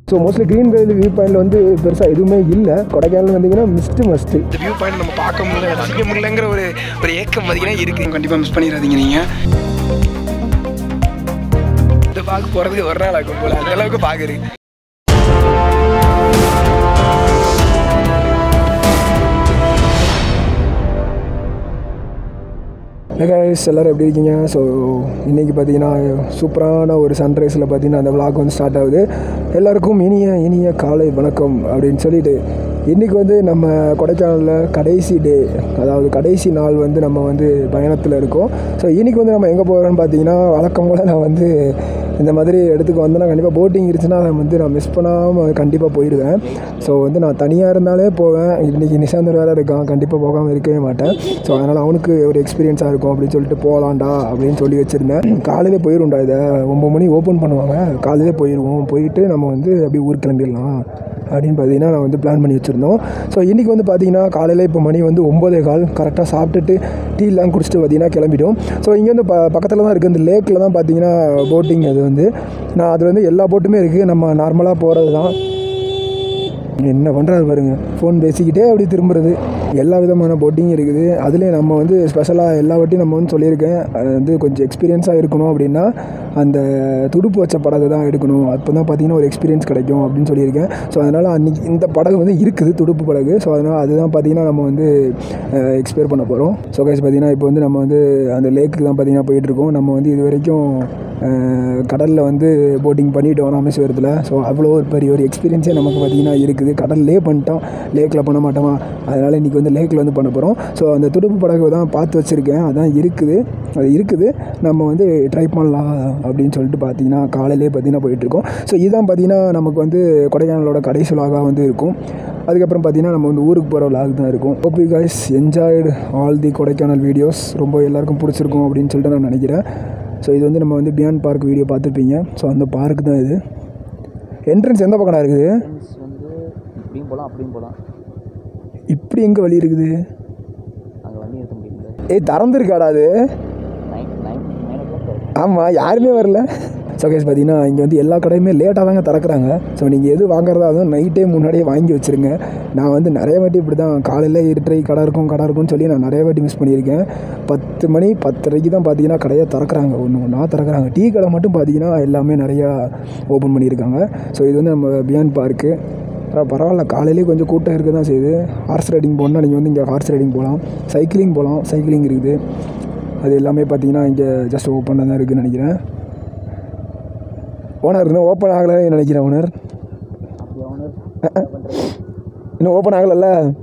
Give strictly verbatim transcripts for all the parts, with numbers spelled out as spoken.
So mostly green valley view point வந்து பெருசாக எதுவுமே இல்லை. கொடைக்கானல் வந்தீங்கன்னா மிஸ்ட்டு மஸ்ட்டு. இந்த வியூ பாயிண்ட் நம்ம பார்க்க முடியல, ரசிக்க முடியலங்கிற ஒரு ஒரு ஏக்கம் பார்த்தீங்கன்னா இருக்குது. கண்டிப்பாக மிஸ் பண்ணிடாதீங்க நீங்கள். இந்த பார்க்க போகிறதுக்கு ஒரு நாள் ஆகும் போல, அந்த அளவுக்கு பார்க்குறீங்க. கைஸ் எல்லோரும் எப்படி இருக்கீங்க? ஸோ இன்றைக்கி பார்த்தீங்கன்னா சூப்பரான ஒரு சன்ரைஸில் பார்த்தீங்கன்னா அந்த விளாக் வந்து ஸ்டார்ட் ஆகுது. எல்லாருக்கும் இனிய இனிய காலை வணக்கம் அப்படின்னு சொல்லிட்டு இன்றைக்கி வந்து நம்ம கொடைக்கானலில் கடைசி டே, அதாவது கடைசி நாள் வந்து நம்ம வந்து பயணத்தில் இருக்கோம். ஸோ இன்றைக்கி வந்து நம்ம எங்கே போகிறோன்னு பார்த்தீங்கன்னா வழக்கம் போல் நான் வந்து இந்த மாதிரி இடத்துக்கு வந்தேன்னா கண்டிப்பாக போட்டிங் இருந்துச்சுன்னா அதை வந்து நான் மிஸ் பண்ணாமல் கண்டிப்பாக போயிடுவேன். ஸோ வந்து நான் தனியாக இருந்தாலே போவேன். இன்றைக்கி நிசாந்தர் வேறு இருக்கான், கண்டிப்பாக போகாமல் இருக்கவே மாட்டேன். ஸோ அதனால் அவனுக்கு ஒரு எக்ஸ்பீரியன்ஸாக இருக்கும் அப்படின்னு சொல்லிட்டு போகலான்டா அப்படின்னு சொல்லி வச்சுருந்தேன். காலையிலே போயிடும்டா, இதை ஒம்பது மணி ஓப்பன் பண்ணுவாங்க, காலையிலே போயிடுவோம். போயிட்டு நம்ம வந்து அப்படியே ஊருக்கு கிளம்பிடலாம் அப்படின்னு பார்த்தீங்கன்னா நான் வந்து பிளான் பண்ணி வச்சுருந்தோம். ஸோ இன்றைக்கி வந்து பார்த்திங்கன்னா காலையில் இப்போ மணி வந்து ஒம்பதே கால் கரெக்டாக சாப்பிட்டுட்டு டீலாம் குடிச்சிட்டு பார்த்திங்கன்னா கிளம்பிடும். ஸோ இங்கே வந்து ப பக்கத்தில் தான் இருக்குது, இந்த லேக்கில் தான் பார்த்திங்கன்னா போட்டிங். அது வந்து நான் அதில் வந்து எல்லா போட்டுமே இருக்குது, நம்ம நார்மலாக போகிறது தான். என்ன பண்ணுறாரு பாருங்க, ஃபோன் பேசிக்கிட்டே அப்படி திரும்புறது. எல்லா விதமான போட்டிங் இருக்குது. அதுலேயே நம்ம வந்து ஸ்பெஷலாக எல்லா வாட்டியும் நம்ம வந்து சொல்லியிருக்கேன், அது வந்து கொஞ்சம் எக்ஸ்பீரியன்ஸாக இருக்கணும் அப்படின்னா அந்த துடுப்பு வச்ச படகு தான் எடுக்கணும், அப்போ தான் பார்த்திங்கன்னா ஒரு எக்ஸ்பீரியன்ஸ் கிடைக்கும் அப்படின்னு சொல்லியிருக்கேன். ஸோ அதனால் அன்றைக்கி இந்த படகு வந்து இருக்குது, துடுப்பு படகு. ஸோ அதனால் அதுதான் பார்த்திங்கன்னா நம்ம வந்து எக்ஸ்ப்ளோர் பண்ண போகிறோம். ஸோ கைஸ் பார்த்திங்கன்னா இப்போ வந்து நம்ம வந்து அந்த லேக்கு தான் பார்த்திங்கன்னா போயிட்டுருக்கோம். நம்ம வந்து இது வரைக்கும் கடலில் வந்து போட்டிங் பண்ணிவிட்டோம் ராமேஸ்வரத்தில். ஸோ அவ்வளோ ஒரு பெரிய ஒரு எக்ஸ்பீரியன்ஸே நமக்கு பார்த்திங்கன்னா இருக்குது. கடல்லே பண்ணிட்டோம், லேக்கில் பண்ண மாட்டோமா, அதனால் இன்றைக்கி வந்து லேக்கில் வந்து பண்ண போகிறோம். ஸோ அந்த துடுப்பு படகு தான் பார்த்து வச்சுருக்கேன், அதான் இருக்குது, அது இருக்குது, நம்ம வந்து ட்ரை பண்ணலாம் அப்படின்னு சொல்லிட்டு பார்த்திங்கன்னா காலையிலே பார்த்திங்கன்னா போயிட்டுருக்கோம். ஸோ இதுதான் பார்த்திங்கன்னா நமக்கு வந்து கொடைக்கானலோட கடைசி விலாகாக வந்து இருக்கும். அதுக்கப்புறம் பார்த்திங்கன்னா நம்ம வந்து ஊருக்கு போகிற விலாக் தான் இருக்கும். Hope you guys enjoyed all the Kodaikanal videos. ரொம்ப எல்லாருக்கும் பிடிச்சிருக்கும் அப்படின்னு சொல்லிட்டு நான் நினைக்கிறேன். ஸோ இது வந்து நம்ம வந்து பியாண்ட் பார்க் வீடியோ பார்த்துருப்பீங்க. ஸோ அந்த பார்க் தான் இது. என்ட்ரன்ஸ் எந்த பக்கம் இருக்குது? இப்படியும் போகலாம் அப்படியும் போகலாம். இப்படி எங்கே வழி இருக்குது? அங்கே வண்டி எடுக்க முடியல. ஏய் திறந்துருக்காடா அது? ஆமாம், யாருமே வரல. ஸோ கைஸ் பார்த்தீங்கன்னா இங்கே வந்து எல்லா கடையுமே லேட்டாக தாங்க திறக்கிறாங்க. ஸோ நீங்கள் எது வாங்குறதா அதுவும் நைட்டே முன்னாடியே வாங்கி வச்சுருங்க. நான் வந்து நிறைய வாட்டி இப்படி தான் காலையில் இருட்டரை கடை இருக்கும் கடை இருக்கும்னு சொல்லி நான் நிறைய வாட்டி மிஸ் பண்ணியிருக்கேன். பத்து மணி பத்தரைக்கு தான் பார்த்தீங்கன்னா கடையாக திறக்கிறாங்க, ஒன்று ஒன்றா திறக்கிறாங்க. டீ கடை மட்டும் பார்த்தீங்கன்னா எல்லாமே நிறையா ஓப்பன் பண்ணியிருக்காங்க. ஸோ இது வந்து நம்ம பியாண்ட் பார்க்கு. பரவாயில்ல, காலையிலேயே கொஞ்சம் கூட்டம் இருக்க தான் செய்யுது. ஹார்ஸ் ரைடிங் போகணுன்னா நீங்கள் வந்து இங்கே ஹார்ஸ் ரைடிங் போகலாம், சைக்கிளிங் போகலாம், சைக்கிளிங் இருக்குது. அது எல்லாமே பார்த்தீங்கன்னா இங்கே ஜஸ்ட் ஓப்பனாக தான் இருக்குதுன்னு நினைக்கிறேன். ஓனர் இன்னும் ஓப்பன் ஆகலைன்னு நினைக்கிறேன். ஓனர் இன்னும் ஓப்பன் ஆகலைல்ல?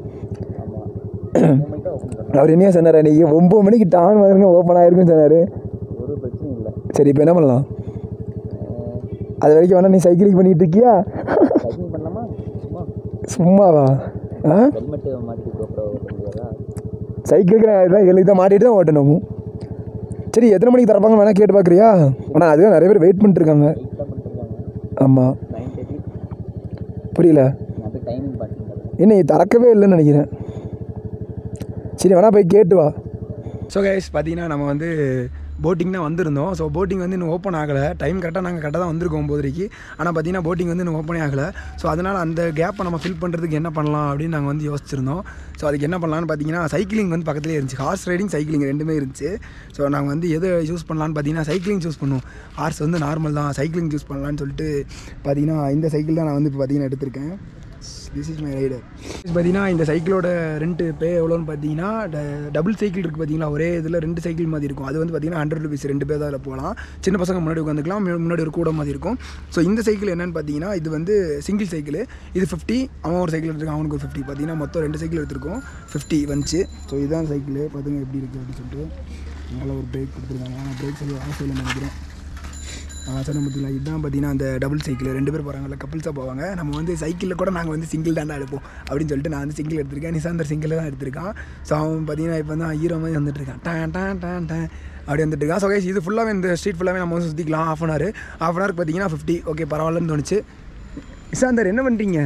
அவர் என்ன சொன்னார், நீங்கள் ஒம்பது மணிக்கு டான் வந்துருங்க ஓப்பன் ஆகிருக்குன்னு சொன்னார். ஒரு பிரச்சனை இல்லை. சரி, இப்போ என்ன பண்ணலாம்? அது வரைக்கும் வேணா நீ சைக்கிளிங் பண்ணிகிட்டு இருக்கியா? சைக்கிளிங் பண்ணலாமா? சும்மாவா? ஆ ஹெல்மெட்டு மாட்டிட்டு சைக்கிளுக்கு நான் இதான் எழுதி தான் மாட்டிட்டு தான் ஓட்டணும். சரி, எத்தனை மணிக்கு திறப்பாங்க வேணால் கேட்டு பார்க்குறியா? ஆனால் அதுதான் நிறைய பேர் வெயிட் பண்ணிட்டுருக்காங்க. ஆமாம், புரியல, என்ன திறக்கவே இல்லைன்னு நினைக்கிறேன். சரி வேணா போய் கேட்டு வா. ஸோ கைஸ் பார்த்தீங்கன்னா நம்ம வந்து போட்டிங் தான் வந்திருந்தோம். ஸோ போட்டிங் வந்து இன்னும் ஓப்பன் ஆகலை. டைம் கரெக்டாக நாங்கள் கரெக்டாக தான் வந்திருக்கோம் ஒம்பதுரைக்கு. ஆனால் பார்த்தீங்கன்னா போட்டிங் வந்து இன்னும் ஓப்பனே ஆகலை. ஸோ அதனால் அந்த கேப்பை நம்ம ஃபில் பண்ணுறதுக்கு என்ன பண்ணலாம் அப்படின்னு நாங்கள் வந்து யோசிச்சிருந்தோம். ஸோ அதுக்கு என்ன பண்ணலான்னு பார்த்தீங்கன்னா சைக்கிளிங் வந்து பக்கத்துலேயே இருந்துச்சு. ஹார்ஸ் ரைடிங், சைக்கிளிங் ரெண்டுமே இருந்துச்சு. ஸோ நாங்கள் வந்து எதை யூஸ் பண்ணலான்னு பார்த்தீங்கன்னா சைக்கிளிங் சூஸ் பண்ணுவோம். ஹார்ஸ் வந்து நார்மல் தான், சைக்கிளிங் சூஸ் பண்ணலான்னு சொல்லிட்டு பார்த்தீங்கன்னா இந்த சைக்கிள் தான் நான் வந்து இப்போ பார்த்தீங்கன்னா எடுத்திருக்கேன். This is my rider. பார்த்தீங்கன்னா இந்த சைக்கிளோட ரெண்டு பே எவ்வளோன்னு பார்த்தீங்கன்னா டபுள் சைக்கிள் இருக்குது பார்த்தீங்களா, ஒரே இதில் ரெண்டு சைக்கிள் மாதிரி இருக்கும். அது வந்து பார்த்தீங்கன்னா ஹண்ட்ரட் ருபீஸ், ரெண்டு பேர் தான் அதில் போகலாம். சின்ன பசங்க முன்னாடி உட்காந்துக்கலாம், முன்னாடி ஒரு கூட மாதிரி இருக்கும். ஸோ இந்த சைக்கிள் என்னென்னு பார்த்தீங்கன்னா இது வந்து சிங்கிள் சைக்கிள், இது ஃபிஃப்டி. அவன் ஒரு சைக்கிள் எடுத்துருக்கான், அவனுக்கு ஒரு ஃபிஃப்டி. பார்த்தீங்கன்னா மொத்தம் ரெண்டு சைக்கிள் எடுத்துருக்கோம், ஃபிஃப்டி வந்துச்சு. ஸோ இதுதான் சைக்கிள் பார்த்துங்க எப்படி இருக்குது அப்படின்னு சொல்லிட்டு. நல்லா ஒரு பிரேக் கொடுத்துருக்காங்க. ஆனால் பிரேக் சொல்லி ஆசையில் நினைக்கிறேன். சொன்ன பார்த்தீங்களா, இதுதான் பார்த்தீங்கன்னா அந்த டபுள் சைக்கிள். ரெண்டு பேர் போகிறாங்கல்ல, கப்பிள்ஸாக போவாங்க. நம்ம வந்து சைக்கிளில் கூட நாங்கள் வந்து சிங்கிள் தாண்டா எடுப்போம் அப்படின்னு சொல்லிட்டு நான் வந்து சிங்கிள் எடுத்திருக்கேன். நிசாந்தர் சிங்கிள் தான் எடுத்திருக்கான். ஸோ அவன் பார்த்தீங்கன்னா இப்போ வந்து ஹீரோ மாதிரி வந்துட்டுருக்கான், டேன் டேன் டேன் டேன் அப்படி வந்துட்டு இருக்கான். ஸோ கைஸ் இது ஃபுல்லாகவே இந்த ஸ்ட்ரீட் ஃபுல்லாகவே நம்ம வந்து சுற்றிக்கலாம். Half an hour half an ஹவருக்கு பார்த்தீங்கன்னா ஃபிஃப்டி. ஓகே பரவாயில்லன்னு தோணுச்சு. நிசாந்தர் என்ன பண்ணுறீங்க?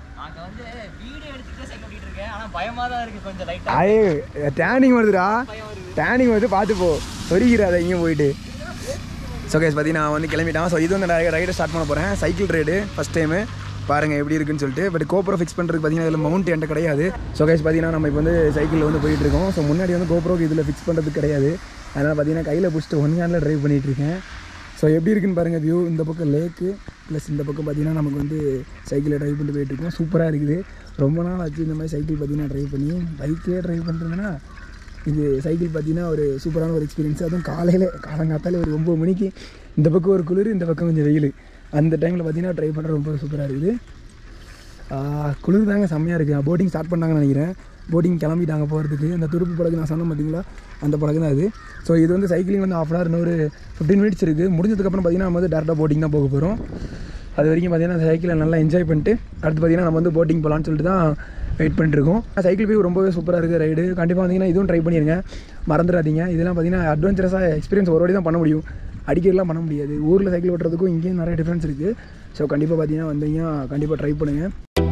ஐயே டேனிங் வருதுடா, டேனிங் வருது, பார்த்து போ, சொரிக்கிறாத இங்கே போயிட்டு. ஸோ கைஸ் பார்த்தீங்கன்னா நான் வந்து கிளம்பிட்டான். ஸோ இது வந்து ரைடை ஸ்டார்ட் பண்ண போகிறேன், சைக்கிள் ரைடு ஃபஸ்ட் டைமு. பாருங்கள் எப்படி இருக்குன்னு சொல்லிட்டு. பட் கோப்ரோ ஃபிக்ஸ் பண்ணுறதுக்கு பார்த்தீங்கன்னா இதில் மவுண்ட் என்கிட்ட கிடையாது. ஸோ கைஸ் பார்த்தீங்கன்னா நம்ம இப்போ வந்து சைக்கிளில் வந்து போயிட்டுருக்கோம். ஸோ முன்னாடி வந்து கோப்ரோக்கு இதில் ஃபிக்ஸ் பண்ணுறதுக்கு கிடையாது. அதனால் பார்த்தீங்கன்னா கையில் பிடிச்சிட்டு ஒன் ஹேண்டில் ட்ரைவ் பண்ணிகிட்ருக்கேன். ஸோ எப்படி இருக்குன்னு பாருங்கள் வியூ. இந்த பக்கம் லேக்கு ப்ளஸ் இந்த பக்கம் பார்த்தீங்கன்னா நமக்கு வந்து சைக்கிளில் ட்ரைவ் பண்ணிட்டு போயிட்டுருக்கோம். சூப்பராக இருக்குது. ரொம்ப நாள் ஆச்சு இந்த மாதிரி சைக்கிள் பார்த்தீங்கன்னா ட்ரைவ் பண்ணி. பைக்லேயே ட்ரைவ் பண்ணுறதுன்னா இது சைக்கிள் பார்த்தீங்கன்னா ஒரு சூப்பரான ஒரு எக்ஸ்பீரியன்ஸ். அதுவும் காலையில் காலங்காத்தாலே ஒரு ஒம்பது மணிக்கு இந்த பக்கம் ஒரு குளிர், இந்த பக்கம் கொஞ்சம் வெயில். அந்த டைமில் பார்த்தீங்கன்னா ட்ரைவ் பண்ணுறது ரொம்ப சூப்பராக இருக்குது. குளிர் தாங்க செம்மையாக இருக்குது. போட்டிங் ஸ்டார்ட் பண்ணாங்கன்னு நினைக்கிறேன். போட்டிங் கிளம்பிட்டாங்க போகிறதுக்கு. அந்த துடுப்பு படகு நான் சொன்னேன் பார்த்தீங்களா, அந்த படகு தான் அது. ஸோ இது வந்து சைக்கிளிங் வந்து ஆஃப் அன் ஹவர் இன்னொரு ஃபிஃப்டீன் மினிட்ஸ் இருக்குது. முடிஞ்சதுக்கப்புறம் பார்த்தீங்கன்னா நம்ம வந்து டேரெக்டாக போட்டிங் தான் போக போகிறோம். அது வரைக்கும் பார்த்தீங்கன்னா அந்த சைக்கிளை நல்லா என்ஜாய் பண்ணிட்டு அடுத்து பார்த்தீங்கன்னா நம்ம வந்து போட்டிங் போகலான்னு சொல்லிட்டு தான் வெயிட் பண்ணிட்டுருக்கோம். சைக்கிள் போய் ரொம்பவே சூப்பராக இருக்குது ரைடு. கண்டிப்பாக வந்தீங்கன்னா இதுவும் ட்ரை பண்ணிடுங்க, மறந்துடாதீங்க. இதெல்லாம் பார்த்தீங்கன்னா அட்வென்ச்சரஸாக எக்ஸ்பீரியன்ஸ் ஒரு வாட்டி தான் பண்ண முடியும், அடிக்கிறதுலாம் பண்ண முடியாது. ஊரில் சைக்கிள் ஓட்டுறதுக்கும் இங்கேயும் நிறைய டிஃப்ரென்ஸ் இருக்குது. ஸோ கண்டிப்பாக பார்த்தீங்கன்னா வந்தீங்க கண்டிப்பாக ட்ரை பண்ணுங்கள்.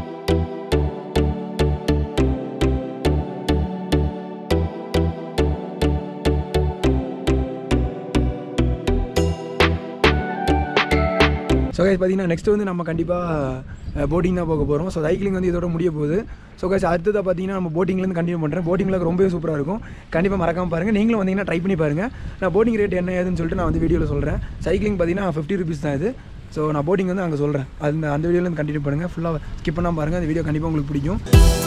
ஸோ கைஸ் பார்த்தீங்கன்னா நெக்ஸ்ட் வந்து நம்ம கண்டிப்பாக போட்டிங் தான் போக போகிறோம். ஸோ சைக்கிளிங் வந்து இதோட முடிய போகுது. ஸோ கைஸ் அடுத்ததாக பார்த்தீங்கன்னா நம்ம போட்டிங்லேருந்து கண்டினியூ பண்ணுறேன். போட்டிங்கில் ரொம்பவே சூப்பராக இருக்கும். கண்டிப்பாக மறக்காமல் பாருங்கள். நீங்களும் வந்தீங்கன்னா ட்ரை பண்ணி பாருங்கள். நான் போட்டிங் ரேட் என்ன ஏதுன்னு சொல்லிட்டு நான் வந்து வீடியோவில் சொல்கிறேன். சைக்கிளிங் பார்த்தீங்கன்னா ஃபிஃப்டி ருபீஸ் தான் இது. ஸோ நான் போட்டிங் வந்து அங்கே சொல்கிறேன். அந்த அந்த வீடியோலேருந்து கண்டினியூ பண்ணுங்கள். ஃபுல்லாக ஸ்கிப் பண்ணாமல் பாருங்கள். அந்த வீடியோ கண்டிப்பாக உங்களுக்கு பிடிக்கும்.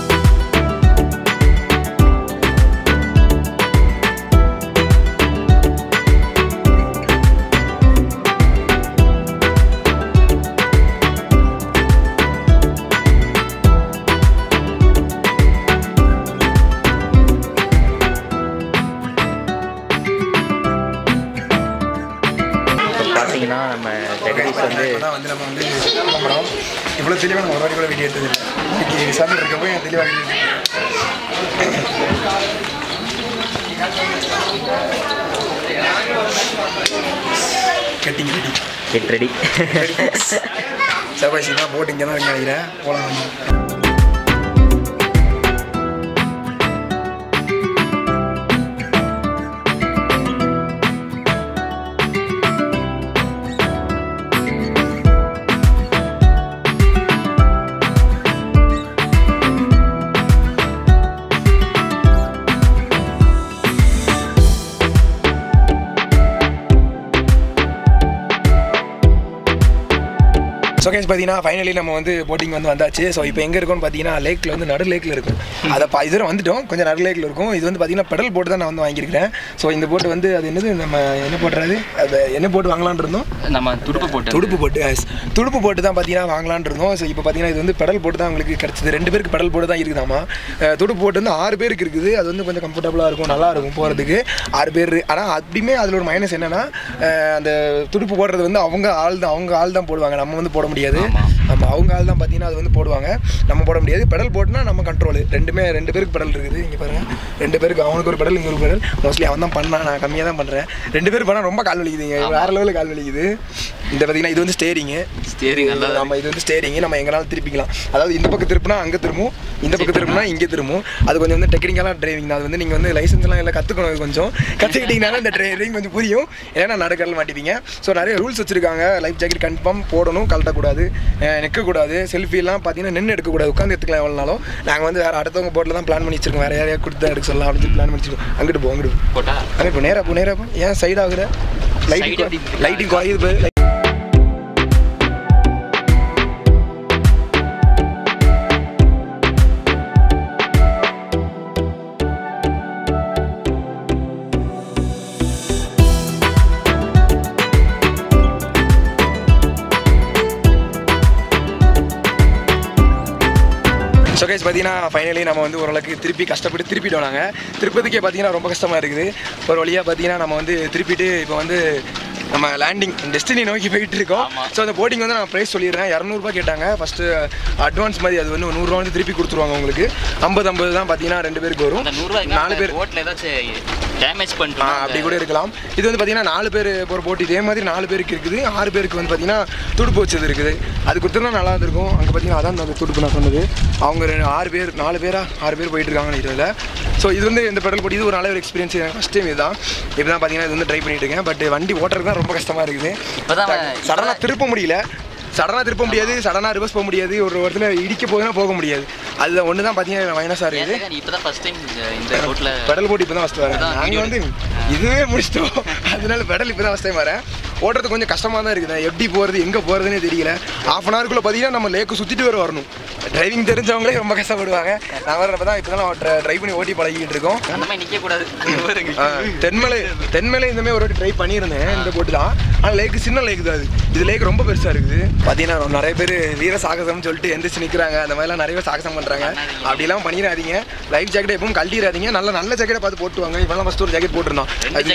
பார்த்தீங்கன்னா நம்ம ஜெகதீஷ் வந்து வந்து நம்ம வந்து கிளம்புறோம். இவ்வளோ தெளிவாக நம்ம ஒரு வாட்டி கூட வீடியோ எடுத்தது இன்னைக்கு விசாரணை இருக்கப்போ என் தெளிவாக video cutting ready get ready. செவ்வாய்ச்சி தான் போட்டு இங்கே தான் நினைக்கிறேன். போகலாம். ஸோ கைஸ் பார்த்தீங்கன்னா ஃபைனலி நம்ம வந்து போட்டிங் வந்து வந்தாச்சு. ஸோ இப்போ எங்கே இருக்கோம்னு பார்த்தீங்கன்னா லேக்கில் வந்து நடு லேக்கில் இருக்கும். அதை பா இது வந்துட்டோம், கொஞ்சம் நடு லேக்கில் இருக்கும். இது வந்து பார்த்தீங்கன்னா பெடல் போட்டு தான் நான் வந்து வாங்கியிருக்கிறேன். ஸோ இந்த போட்டு வந்து அது என்னது நம்ம என்ன போட்டுறது அது என்ன போட்டு வாங்கலான் இருந்தோம், நம்ம துடுப்பு போட்டு துடுப்பு போட்டு துடுப்பு போட்டு தான் பார்த்தீங்கன்னா வாங்கலான் இருந்தோம். ஸோ இப்போ பார்த்தீங்கன்னா இது வந்து பெடல் போட்டு தான் உங்களுக்கு கிடச்சிது. ரெண்டு பேருக்கு பெடல் போட்டு தான் இருக்குதாமா. துடுப்பு போட்டு வந்து ஆறு பேருக்கு இருக்குது. அது வந்து கொஞ்சம் கம்ஃபர்டபுளாக இருக்கும், நல்லா இருக்கும் போகிறதுக்கு. ஆறு பேர். ஆனால் அப்படியுமே அதில் ஒரு மைனஸ் என்னென்னா அந்த துடுப்பு போடுறது வந்து அவங்க ஆள் தான் அவங்க ஆள் தான் போடுவாங்க, நம்ம வந்து போட முடியாது. நம்ம அவங்க ஆள் தான் பார்த்தீங்கன்னா அது வந்து போடுவாங்க, நம்ம போட முடியாது. பெடல் போட்டுனா நம்ம கண்ட்ரோல். ரெண்டுமே ரெண்டு பேருக்கு பெடல் இருக்குது. இங்கே பாருங்கள், ரெண்டு பேருக்கு அவனுக்கு ஒரு பெடல், இங்கே ஒரு பெடல். மோஸ்ட்லி அவன் தான் பண்ணான், நான் கம்மியாக தான் பண்ணுறேன். ரெண்டு பேர் பண்ணால் ரொம்ப கால் வலிக்குதுங்க, வேறு லெவலில் கால் வலிக்குது. இந்த பார்த்தீங்கன்னா இது வந்து ஸ்டேரிங்கு. ஸ்டேரிங் நம்ம இது வந்து ஸ்டேரிங்கு நம்ம எங்கேனாலும் திருப்பிக்கலாம். அதாவது இந்த பக்கம் திருப்பினா அங்கே திரும்பும், இந்த பக்கம் திரும்பினா இங்கே திரும்பும். அது கொஞ்சம் வந்து டெக்னிக்கலாக டிரைவிங் தான். அது வந்து நீங்கள் வந்து லைசன்ஸ்லாம் இல்லை கற்றுக்கணும். அது கொஞ்சம் கற்றுக்கிட்டிங்கனால இந்த டிரைவிங் கொஞ்சம் புரியும். ஏன்னா நடுக்கடல் மாட்டிப்பீங்க. ஸோ நிறைய ரூல்ஸ் வச்சுருக்காங்க. லைஃப் ஜாக்கெட் கன்ஃபார்ம் போடணும், கழட்டக்கூடாது, நிற்கக்கூடாது, செல்ஃபிலாம் பார்த்தீங்கன்னா நின்று எடுக்கக்கூடாது, உட்காந்து எடுத்துக்கலாம் எவ்வளோனாலும். நாங்கள் வந்து வேறு அடுத்தவங்க போட்டில் தான் பிளான் பண்ணி வச்சிருக்கோம். வேறு யாரையா கொடுத்து எடுக்க சொல்லலாம் அப்படின்னு சொல்லி பிளான் பண்ணி வச்சிருக்கோம். அங்கிட்டு போ அங்கிட்டு போட்டா அங்கே இப்போ நேராக போ நேராக போ. ஏன் சைட் ஆகுற லைட்டிங் லைட்டிங் குறையுது. ஸோ கைஸ் பார்த்தீங்கன்னா ஃபைனலி நம்ம வந்து ஓரளவுக்கு திருப்பி கஷ்டப்பட்டு திருப்பிட்டோம். நாங்கள் திருப்பதிக்கே பார்த்தீங்கன்னா ரொம்ப கஷ்டமாக இருக்குது. ஒரு வழியாக பார்த்தீங்கன்னா நம்ம வந்து திருப்பிட்டு இப்போ வந்து நம்ம லேண்டிங் டெஸ்டினி நோக்கி போயிட்டு இருக்கோம். ஸோ அந்த போட்டிங் வந்து நான் ப்ரைஸ் சொல்லிடுறேன். இரநூறுபா கேட்டாங்க ஃபஸ்ட்டு அட்வான்ஸ் மாதிரி. அது வந்து நூறுரூவா வந்து திருப்பி கொடுத்துருவாங்க உங்களுக்கு. ஐம்பது ஐம்பது தான் பார்த்தீங்கன்னா ரெண்டு பேருக்கு வரும். நாலு பேர் போட்டில் ஏதாச்சும் டேமேஜ் பண்ணிட்டு அப்படி கூட இருக்கலாம். இது வந்து பார்த்தீங்கன்னா நாலு பேர் போகிற போட்டு இதே மாதிரி நாலு பேருக்கு இருக்குது. ஆறு பேருக்கு வந்து பார்த்தீங்கன்னா துடுப்பு வச்சது இருக்குது. அது கொடுத்துருந்தா நல்லா இருந்திருக்கும். அங்கே பார்த்தீங்கன்னா அதான் அந்த துடுப்பு நான் சொன்னது. அவங்க ஆறு பேர் நாலு பேரா ஆறு பேர் போயிட்டு இருக்காங்கன்னு இதில். ஸோ இது வந்து இந்த பெடல் போட்டி இது ஒரு நல்ல ஒரு எக்ஸ்பீரியன்ஸ். ஃபஸ்ட் டைம் இதுதான் இப்போ தான் பார்த்தீங்கன்னா இது வந்து ட்ரை பண்ணிட்டு இருக்கேன். பட் வண்டி ஓட்டுறது தான் ரொம்ப கஷ்டமாக இருக்குது. சடனாக திருப்ப முடியல. சடனாக திருப்ப முடியாது, சடனாக ரிவர்ஸ் போக முடியாது, ஒரு இடத்துல இடிக்க போகுதுன்னா போக முடியாது. அது ஒன்று தான் பார்த்தீங்கன்னா மைனஸாக இருக்குது. இப்போ தான் ஃபஸ்ட் டைம் இந்த ரோட்டில் பெடல் போட்டு இப்போ தான் ஃபஸ்ட்டு வரேன். நாங்கள் வந்து இதுவே முடிச்சிட்டோம், அதனால பெடல் இப்போ தான் ஃபஸ்ட் டைம் வரேன். ஓட்டுறது கொஞ்சம் கஷ்டமாக தான் இருக்குது. எப்படி போகிறது எங்கே போகிறதுனே தெரியல. ஹாஃப் அன் ஹவருக்குள்ளே பார்த்தீங்கன்னா நம்ம லேக்கு சுற்றிட்டு வர வரணும். டிரைவிங் தெரிஞ்சவங்களே ரொம்ப கஷ்டப்படுவாங்க. நான் வர தான் இப்போ தான் ட்ரை பண்ணி ஓட்டி பழகிட்டு இருக்கோம். அந்த மாதிரி நிற்கக்கூடாது. தென்மலை தென்மலை இந்த மாதிரி ஒரு வாட்டி ட்ரை பண்ணியிருந்தேன் இந்த போட்டு தான். ஆனால் லேக்கு சின்ன லேக்கு தான் அது. இது லேக் ரொம்ப பெருசாக இருக்குது. பார்த்தீங்கன்னா நிறைய பேர் வீர சாகசம்னு சொல்லிட்டு எந்திரிச்சு நிற்கிறாங்க. அந்த மாதிரிலாம் நிறைய பேர் சாகசம் பண்ணுறாங்க. அப்படிலாம் பண்ணிடாதீங்க. லைஃப் ஜாக்கெட் எப்பவும் கழட்டிடாதீங்க. நல்ல நல்ல ஜாக்கெட்டை பார்த்து போட்டுவாங்க. இப்போலாம் ஃபஸ்ட் ஒரு ஜாக்கெட் போட்டுருந்தோம்.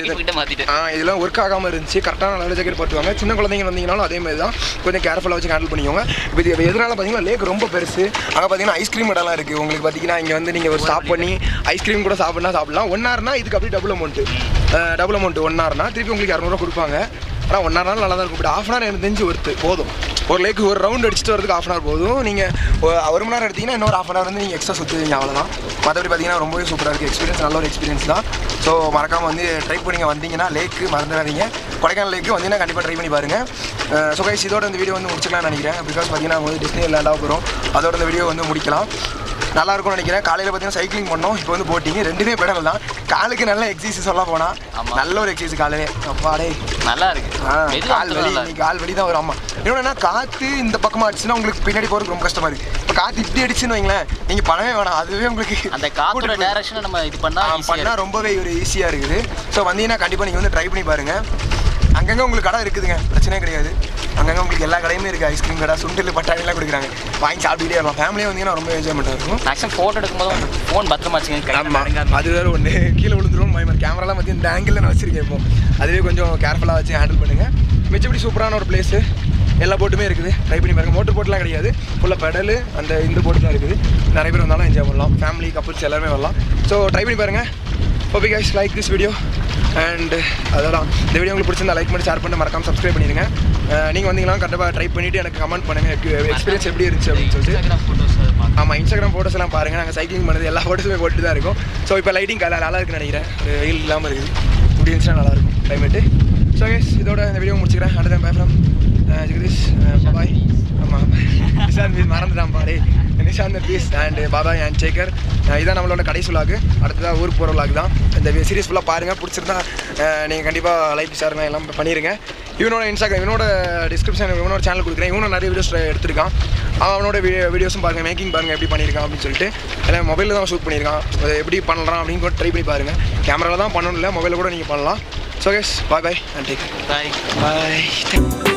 ஆ இதெல்லாம் ஒர்க் ஆகாமல் இருந்துச்சு. கரெக்டான நல்ல ஜாக்கெட் போட்டுவாங்க. சின்ன குழந்தைங்க வந்தீங்கனாலும் அதே மாதிரி தான் கொஞ்சம் கேர்ஃபுல்லாக வச்சு ஹேண்டில் பண்ணிக்கோங்க. இப்போ இது எதனால பார்த்தீங்கன்னா லேக் ரொம்ப பெருசு. அங்கே பார்த்தீங்கன்னா ஐஸ்கிரீம் இடம்லாம் இருக்குது. உங்களுக்கு பார்த்தீங்கன்னா இங்கே வந்து நீங்கள் ஒரு ஸ்டாப் பண்ணி ஐஸ்கிரீம் கூட சாப்பிட்லாம் சாப்பிடலாம். ஒன் ஹவர்னா இதுக்கு அப்படியே double amount double amount one ஹவர்னா திருப்பி உங்களுக்கு இரநூறுவா கொடுப்பாங்க. ஆனால் ஒன் ஹவர் நல்லா தான் இருக்கும். பட் ஹாஃப் அன் ஹவர் எனக்கு தெரிஞ்சு ஒருத்து போதும். ஒரு லேக்கு ஒரு ரவுண்ட் அடிச்சுட்டு வரதுக்கு ஹாஃப் அன் ஹவர் போதும். நீங்கள் ஒரு மணி நேரம் எடுத்தீங்கன்னா இன்னொரு ஹாஃப் அன் ஹவர் வந்து நீங்கள் எக்ஸ்ட்ரா சுற்றுவீங்க, அவ்வளோதான். மற்றபடி பார்த்தீங்கன்னா ரொம்பவே சூப்பராக இருக்குது. எக்ஸ்பீரியன்ஸ் நல்ல ஒரு எக்ஸ்பீரியன்ஸ் தான். ஸோ மறக்காமல் வந்து ட்ரை பண்ணி வந்தீங்கன்னா லேக்கு மறந்துடாதீங்க. கொடைக்கானல் லேக்கு வந்தீங்கன்னா கண்டிப்பாக ட்ரை பண்ணி பாருங்கள். ஸோ கைஸ் இதோட இந்த வீடியோ வந்து முடிச்சிக்கலாம்னு நினைக்கிறேன். பிகாஸ் பார்த்தீங்கன்னா வந்து டிஸ்னி லேண்டாக போகிறோம். அதோட இந்த வீடியோ வந்து முடிக்கலாம். நல்லா இருக்கும்னு நினைக்கிறேன். காலையில் பார்த்தீங்கன்னா சைக்கிளிங் பண்ணோம். இப்போ வந்து போட்டிங்க. ரெண்டுமே பெடல் தான். காலுக்கு நல்ல எக்ஸசைஸ் சொல்ல போனால் நல்ல ஒரு எக்ஸசைஸ் காலையிலே. அப்பாடே நல்லா இருக்கு. கால் வலி இன்னைக்கு கால் வலி தான் வரும். ஆமாம் என்னன்னா காற்று இந்த பக்கமாக அடிச்சுன்னா உங்களுக்கு பின்னாடி போகிறதுக்கு ரொம்ப கஷ்டமாக இருக்குது. இப்போ காற்று இப்படி அடிச்சுன்னு வைங்களேன், நீங்கள் பண்ணவே வேணாம். அதுவே உங்களுக்கு அந்த காற்றோட டைரக்ஷனை நம்ம இது பண்ணால் பண்ணால் ரொம்பவே ஒரு ஈஸியாக இருக்குது. ஸோ வந்தீங்கன்னா கண்டிப்பாக நீங்கள் வந்து ட்ரை பண்ணி பாருங்கள். அங்கங்கே உங்களுக்கு கடை இருக்குதுங்க, பிரச்சனையே கிடையாது. அங்கங்கே உங்களுக்கு எல்லா கடையுமே இருக்குது. ஐஸ்கிரீம் கடை, சுண்டல், பட்டாணிலாம் கொடுக்குறாங்க. வாங்கி சாப்பிட்டுட்டே வரலாம். ஃபேமிலியாக வந்தீங்கன்னா ரொம்ப என்ஜாய்மெண்ட்டாக இருக்கும். மேக்ஸிமம் ஃபோட்டோ எடுக்கும்போது ஃபோன் பத்திரமா வச்சுக்கோங்க. ஆமாம் அது வேறு ஒன்று கீழே விழுந்துரும் பயமா. கேமராலாம் பற்றி இந்த ஆங்கிளில் நான் வச்சுருக்கேன். இப்போ அதுவே கொஞ்சம் கேர்ஃபுல்லாக வச்சு ஹேண்டில் பண்ணுங்கள். மிச்சப்படி சூப்பரான ஒரு பிளேஸு. எல்லா போட்டுமே இருக்குது. ட்ரை பண்ணி பாருங்கள். மோட்டர் போட்லாம் கிடையாது, ஃபுல்லாக பெடல் அந்த இந்த போட்டு தான் இருக்குது. நிறைய பேர் வந்தாலும் என்ஜாய் பண்ணலாம். ஃபேமிலி கப்புள்ஸ் எல்லாருமே வரலாம். ஸோ ட்ரை பண்ணி பாருங்கள். Okay guys, like this video and அதெல்லாம் இந்த வீடியோ உங்களுக்கு பிடிச்சிருந்தா லைக் பண்ணி ஷேர் பண்ணி மறக்காம சப்ஸ்கிரைப் பண்ணிடுங்க. நீங்கள் வந்தீங்கன்னா கண்டிப்பாக ட்ரை பண்ணிவிட்டு எனக்கு கமெண்ட் பண்ணுங்கள் எக்ஸ்பீரியன்ஸ் எப்படி இருந்துச்சு அப்படின்னு சொல்லிட்டு. ஆமாம் இன்ஸ்டாகிராம் ஃபோட்டோஸ் எல்லாம் பாருங்கள். நாங்கள் சைக்கிளிங் பண்ணது எல்லா ஃபோட்டோஸுமே போட்டு தான் இருக்கும். ஸோ இப்போ லைட்டிங் கலர் நல்லா இருக்குன்னு நினைக்கிறேன். வெயில் இல்லாமல் இருக்குது. இப்படி இருந்துச்சுன்னா நல்லாயிருக்கும் கிளைமேட்டு. ஸோ கைஸ் இதோட இந்த வீடியோ முடிச்சுக்கிறேன். அடுத்த பை ஃப்ரம் ஜெகதீஷ். பாய். ஆமாம் நிஷாந்த் பீஸ் மறந்துட்டான் பாரு. Nishanth peace and Babai and Shekar. இதான் நம்மளோட கடைசி விலாகு. அடுத்ததாக ஊருக்கு போகிற விலாக் தான். இந்த சீரிஸ் ஃபுல்லாக பாருங்கள். பிடிச்சிருந்தா நீங்கள் கண்டிப்பாக லைக் ஷேர் எல்லாம் பண்ணிடுங்க. இவனோட இன்ஸ்டாகிராம் இவனோட டிஸ்கிரிப்ஷன் இவனோட சேனல் கொடுக்குறேன். இவனும் நிறைய வீடியோஸ் எடுத்திருக்கான். அவனோட வீடியோ வீடியோஸும் பாருங்கள். மேக்கிங் பாருங்கள் எப்படி பண்ணியிருக்கான் அப்படின்னு சொல்லிட்டு. எல்லாம் மொபைலில் தான் ஷூட் பண்ணியிருக்கான். அதை எப்படி பண்ணலாம் அப்படின்னு கூட ட்ரை பண்ணி பாருங்கள். கேமராவில் தான் பண்ணணும் இல்லை, மொபைலில் கூட நீங்கள் பண்ணலாம். So guys bye bye and take bye bye.